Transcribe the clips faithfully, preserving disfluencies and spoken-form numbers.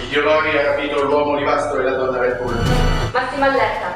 Gli orrori ha rapito l'uomo olivastro e la donna Red Bull. Massimo allerta.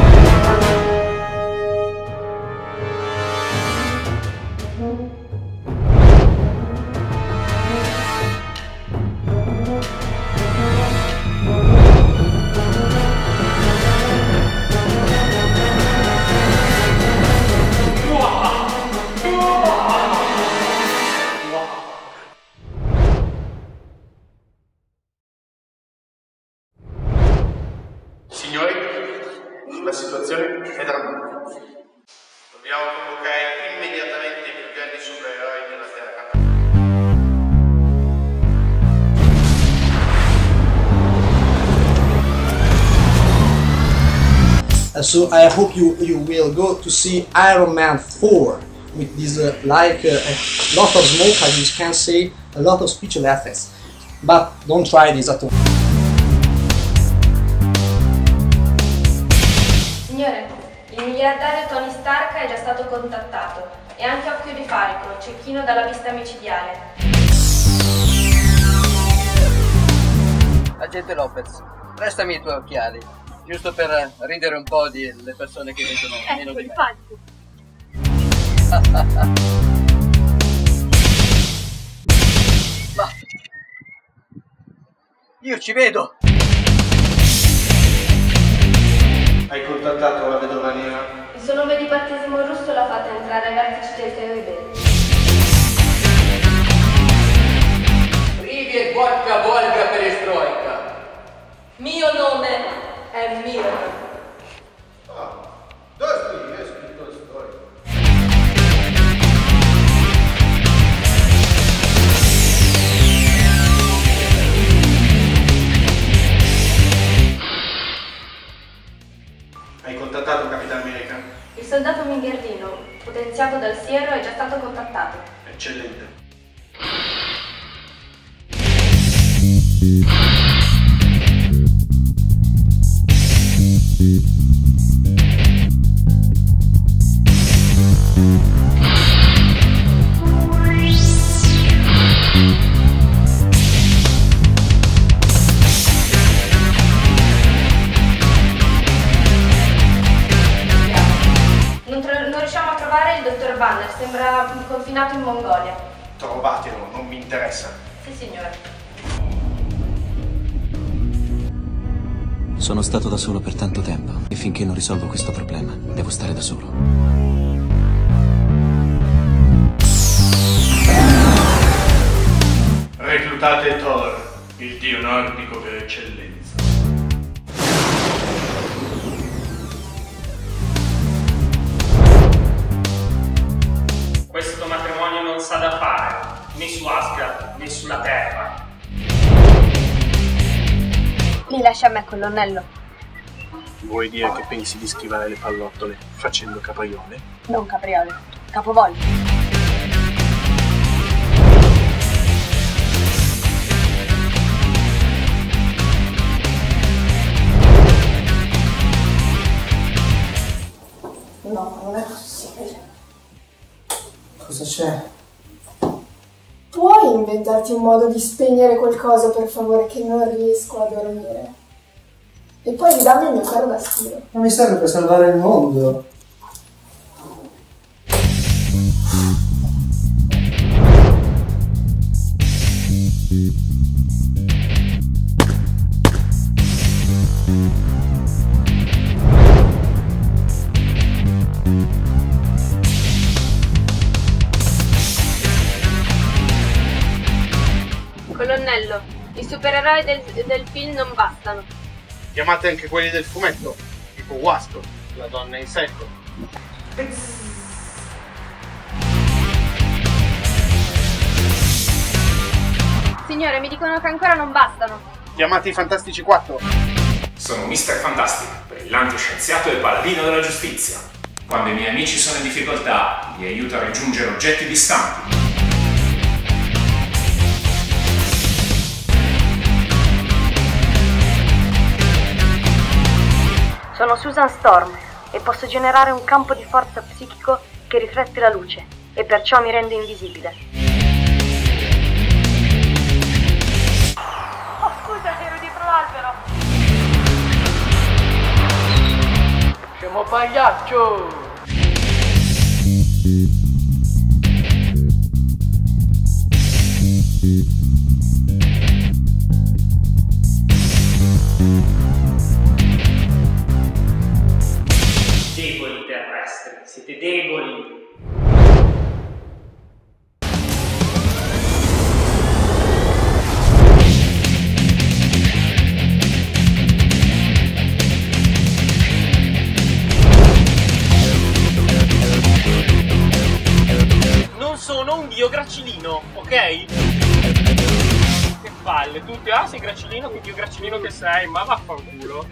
Signori, la situazione è drammatica. Dobbiamo convocare immediatamente i più grandi supereroi della Terra. Uh, so I hope you you will go to see Iron Man four with this uh, like uh, a lot of smoke, as you can see, a lot of special effects. But don't try this at home. Signore, il miliardario Tony Stark è già stato contattato e anche Occhio di Falco, cecchino dalla vista micidiale. Agente Lopez, prestami i tuoi occhiali, giusto per ridere un po' di le persone che vedono Ecco meno di il me. falco. Ma io ci vedo! Hai contattato la vedova nera? Il suo nome di battesimo russo l'ha fatta entrare ai vertici del K G B. Righe vodka volga perestroika. Mio nome è Mir. Ah, dove è scritto la storia? Hai contattato Capitan America? Il soldato mingherdino, potenziato dal siero, è già stato contattato. Eccellente. Non, tro- non riusciamo a trovare il dottor Banner, sembra confinato in Mongolia. Trovatelo, non mi interessa. Sì, signore. Sono stato da solo per tanto tempo e finché non risolvo questo problema devo stare da solo. Reclutate Thor, il dio nordico per eccellenza. Questo matrimonio non sa da fare, né su Asgard né sulla Terra. Mi lascia a me colonnello. Vuoi dire che pensi di schivare le pallottole facendo capriole? Non capriole, capovolto. No, non è possibile. Cosa c'è? Puoi inventarti un modo di spegnere qualcosa, per favore, che non riesco a dormire? E poi ridammi il mio carro da stiro. Non mi serve per salvare il mondo. Colonnello, i supereroi del, del film non bastano. Chiamate anche quelli del fumetto, tipo Wasp, la donna insetto. Signore, mi dicono che ancora non bastano. Chiamate i Fantastici quattro. Sono mister Fantastic, brillante scienziato e paladino della giustizia. Quando i miei amici sono in difficoltà, li aiuto a raggiungere oggetti distanti. Sono Susan Storm e posso generare un campo di forza psichico che riflette la luce e perciò mi rende invisibile. Oh, scusa, ero di pagliaccio! Deboli terrestri, siete deboli. Non sono un dio gracilino, ok? Che palle, tutti, ah sei gracilino, che dio gracilino che sei, ma vaffanculo.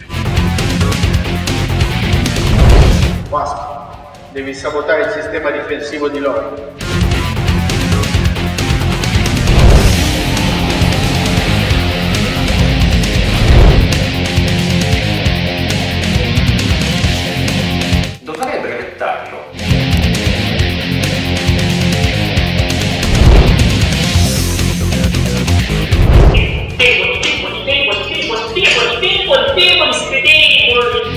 Basta, devi sabotare il sistema difensivo di loro. Dovrei brevettarlo. Deboli, deboli, deboli, deboli, deboli, deboli, deboli, siete deboli.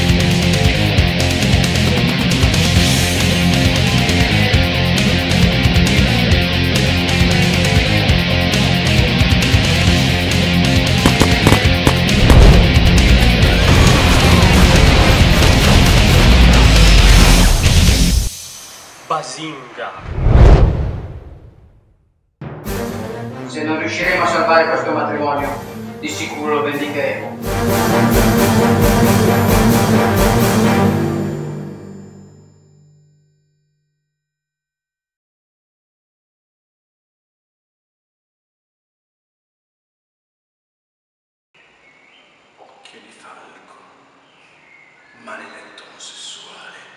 Basinga. Se non riusciremo a salvare questo matrimonio, di sicuro lo vendicheremo. Occhio di falco, maledetto omosessuale.